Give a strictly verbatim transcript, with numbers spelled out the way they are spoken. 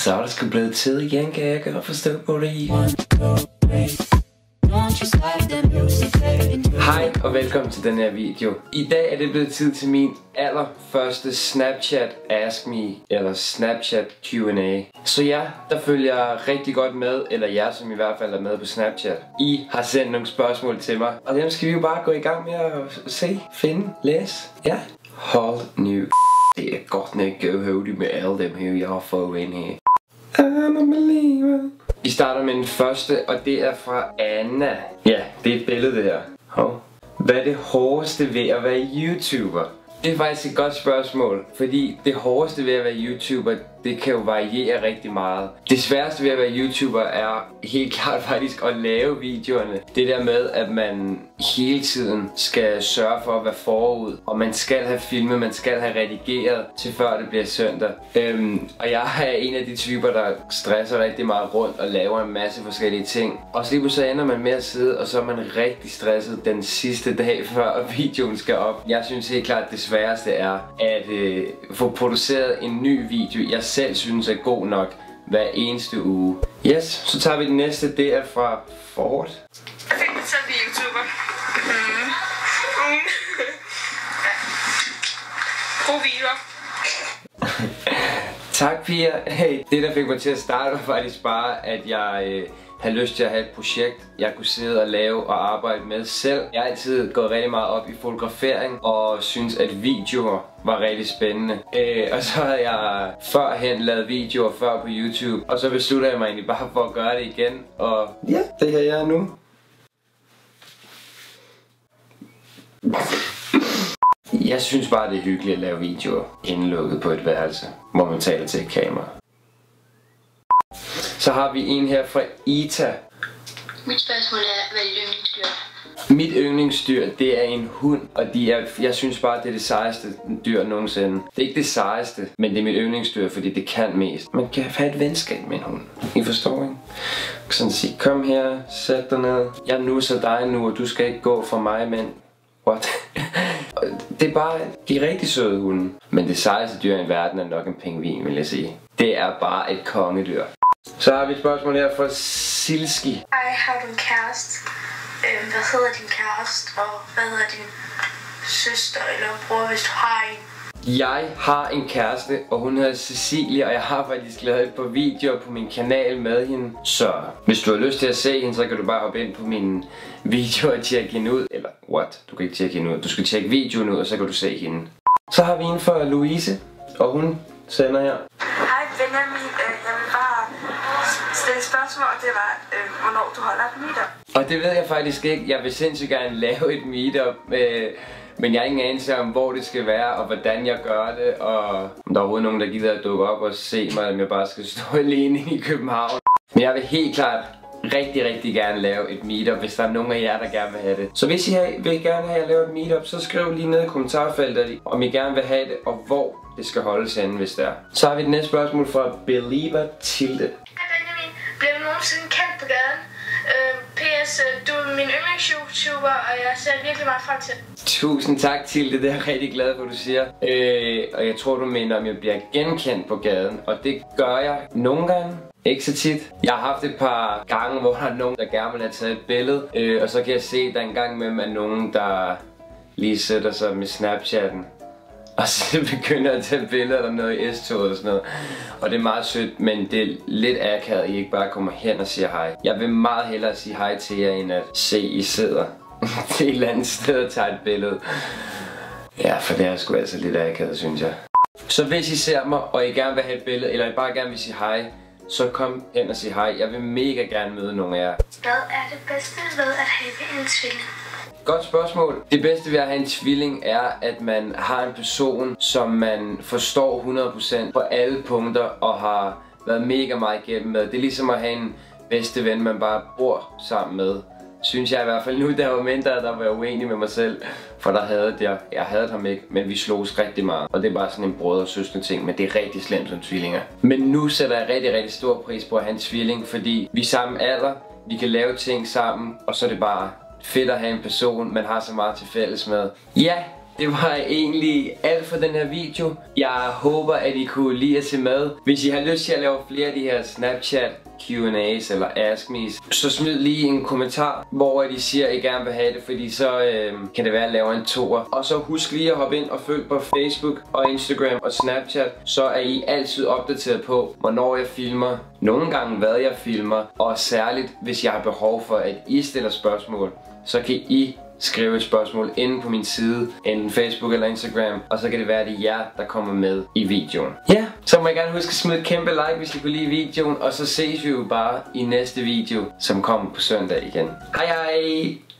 Så er det sgu blevet tid igen, kan jeg godt forstå på det. Hej og velkommen til den her video. I dag er det blevet tid til min allerførste Snapchat Ask Me eller Snapchat Q and A. Så ja, der følger jeg rigtig godt med, eller jer som i hvert fald er med på Snapchat. I har sendt nogle spørgsmål til mig, og dem skal vi jo bare gå i gang med at se, finde, læse. Ja. Hold nu. Det er godt nok go-hody med alle dem her, jeg har fået ind her. I'm a believer. Vi starter med den første, og det er fra Anna. Ja, det er et billede det her. Hov. Hvad er det hårdeste ved at være YouTuber? Det er faktisk et godt spørgsmål, fordi det hårdeste ved at være YouTuber, det kan jo variere rigtig meget. Det sværeste ved at være YouTuber er helt klart faktisk at lave videoerne. Det der med, at man hele tiden skal sørge for at være forud, og man skal have filmet, man skal have redigeret til før det bliver søndag. Øhm, og jeg er en af de typer, der stresser rigtig meget rundt og laver en masse forskellige ting. Og så lige så ender man med at sidde, og så er man rigtig stresset den sidste dag før videoen skal op. Jeg synes helt klart, at det sværeste er at øh, få produceret en ny video, jeg selv synes er god nok hver eneste uge. Yes, så tager vi den næste, det er fra Ford. Jeg fik det til at blive YouTuber. Mm. Mm. Ja. God video. Tak Pia. Hey, det der fik mig til at starte var faktisk bare, at jeg øh, havde lyst til at have et projekt, jeg kunne sidde og lave og arbejde med selv. Jeg har altid gået rigtig meget op i fotografering og synes at videoer var rigtig spændende. Øh, og så havde jeg førhen lavet videoer før på YouTube, og så besluttede jeg mig egentlig bare for at gøre det igen. Og ja, det her jeg er nu. Jeg synes bare det er hyggeligt at lave videoer indlukket på et værelse, hvor man taler til et kamera. Så har vi en her fra Ita. Mit spørgsmål er, hvad er dit yndlingsdyr? Mit yndlingsdyr, det er en hund, og de er, jeg synes bare, det er det sejeste dyr nogensinde. Det er ikke det sejeste, men det er mit yndlingsdyr, fordi det kan mest. Man kan have et venskab med en hund. I forstår, ikke? Sådan at sige, kom her, sæt dig ned. Jeg nusser dig nu, og du skal ikke gå fra mig, men... What? Det er bare, de er rigtig søde hunde. Men det sejeste dyr i verden er nok en pingvin, vil jeg sige. Det er bare et kongedyr. Så har vi et spørgsmål her fra Silski. Hej, har du en kæreste? Øh, hvad hedder din kæreste? Og hvad hedder din søster eller bror, hvis du har en? Jeg har en kæreste, og hun hedder Cecilie, og jeg har faktisk lavet et par videoer på min kanal med hende. Så hvis du har lyst til at se hende, så kan du bare hoppe ind på mine videoer og tjekke hende ud. Eller what? Du kan ikke tjekke hende ud. Du skal tjekke videoen ud, og så kan du se hende. Så har vi en for Louise, og hun sender her. Hej Benjamin, øh, jeg vil bare stille et spørgsmål, og det var, øh, hvornår du holder et meetup. Og det ved jeg faktisk ikke. Jeg vil sindssygt gerne lave et meetup, øh, men jeg har ingen anelse om, hvor det skal være, og hvordan jeg gør det, og om der er overhovedet nogen, der gider at dukke op og se mig, om jeg bare skal stå alene i København. Men jeg vil helt klart rigtig, rigtig gerne lave et meetup, hvis der er nogen af jer, der gerne vil have det. Så hvis I vil gerne have, at jeg laver et meetup, så skriv lige ned i kommentarfeltet, om I gerne vil have det, og hvor det skal holdes henne, hvis det er. Så har vi det næste spørgsmål fra Believer Tilde. Hej Benjamin, bliver du nogensinde kendt på gaden? Øh, P S, du er min yndlings-YouTuber, og jeg ser virkelig meget frem til det. Tusind tak til det, det er jeg rigtig glad for, du siger. Øh, og jeg tror, du mener, om jeg bliver genkendt på gaden, og det gør jeg nogle gange. Ikke så tit. Jeg har haft et par gange, hvor der er nogen, der gerne vil have taget et billede, øh, og så kan jeg se, at der en gang imellem er nogen, der lige sætter sig med Snapchatten, og så begynder at tage billeder eller noget i S-toget og sådan noget. Og det er meget sødt, men det er lidt akavet, at I ikke bare kommer hen og siger hej. Jeg vil meget hellere sige hej til jer, end at se, I sidder til et eller andet sted og tager et billede. Ja, for det er sgu altså lidt akavet, synes jeg. Så hvis I ser mig, og I gerne vil have et billede, eller I bare gerne vil sige hej, så kom hen og sig hej. Jeg vil mega gerne møde nogle af jer. Hvad er det bedste ved at have en tvilling? Godt spørgsmål. Det bedste ved at have en tvilling er, at man har en person, som man forstår hundrede procent på alle punkter og har været mega meget igennem med. Det er ligesom at have en bedste ven, man bare bor sammen med. Synes jeg i hvert fald nu, da jeg var mindre, der var jeg uenig med mig selv. For der havde jeg, jeg havde ham ikke, men vi slogs rigtig meget. Og det er bare sådan en brødre og søster ting, men det er rigtig slemt som tvillinger. Men nu sætter jeg rigtig, rigtig stor pris på at have en tvilling, fordi vi er samme alder, vi kan lave ting sammen, og så er det bare fedt at have en person, man har så meget til fælles med. Ja, det var egentlig alt for den her video. Jeg håber, at I kunne lide at se med. Hvis I har lyst til at lave flere af de her Snapchat Q and A's eller Ask Me's, så smid lige en kommentar, hvor I siger, at I gerne vil have det, fordi så øh, kan det være, at jeg laver en toer. Og så husk lige at hoppe ind og følg på Facebook og Instagram og Snapchat, så er I altid opdateret på, hvornår jeg filmer, nogle gange hvad jeg filmer, og særligt hvis jeg har behov for, at I stiller spørgsmål, så kan I skrive et spørgsmål inde på min side, enten Facebook eller Instagram, og så kan det være, at det er jer, der kommer med i videoen. Ja, så må jeg gerne huske at smide et kæmpe like, hvis I kunne lide videoen, og så ses vi jo bare i næste video, som kommer på søndag igen. Hej hej!